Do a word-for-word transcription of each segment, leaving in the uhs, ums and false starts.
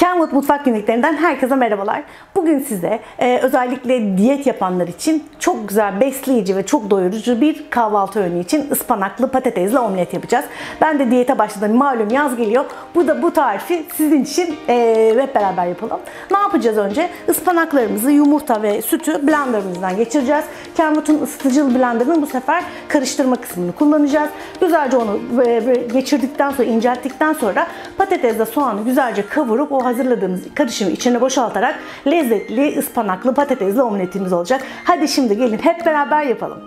Kenwood Mutfak Günlüklerinden herkese merhabalar. Bugün size e, özellikle diyet yapanlar için çok güzel, besleyici ve çok doyurucu bir kahvaltı öğünü için ıspanaklı patatesli omlet yapacağız. Ben de diyete başladım. Malum yaz geliyor. Bu da bu tarifi sizin için e, hep beraber yapalım. Ne yapacağız önce? Ispanaklarımızı, yumurta ve sütü blenderımızdan geçireceğiz. Kenwood'un ısıtıcılı blenderının bu sefer karıştırma kısmını kullanacağız. Güzelce onu e, geçirdikten sonra, incelttikten sonra patatesle soğanı güzelce kavurup o hazırladığımız karışımı içine boşaltarak lezzetli ıspanaklı patatesli omletimiz olacak. Hadi şimdi gelin hep beraber yapalım.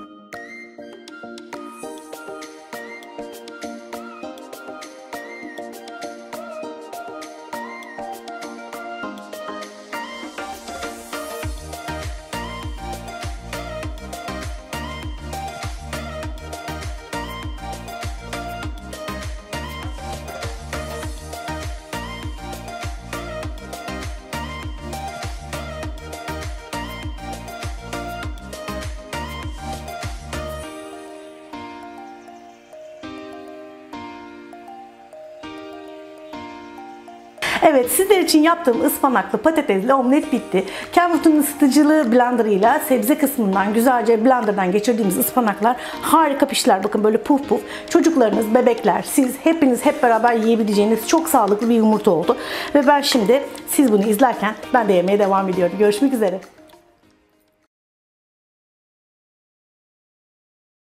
Evet, sizler için yaptığım ıspanaklı patatesli omlet bitti. Kenwood'un ısıtıcılı blenderıyla sebze kısmından güzelce blenderdan geçirdiğimiz ıspanaklar harika piştiler. Bakın böyle puf puf. Çocuklarınız, bebekler, siz hepiniz hep beraber yiyebileceğiniz çok sağlıklı bir yumurta oldu. Ve ben şimdi siz bunu izlerken ben de yemeye devam ediyorum. Görüşmek üzere.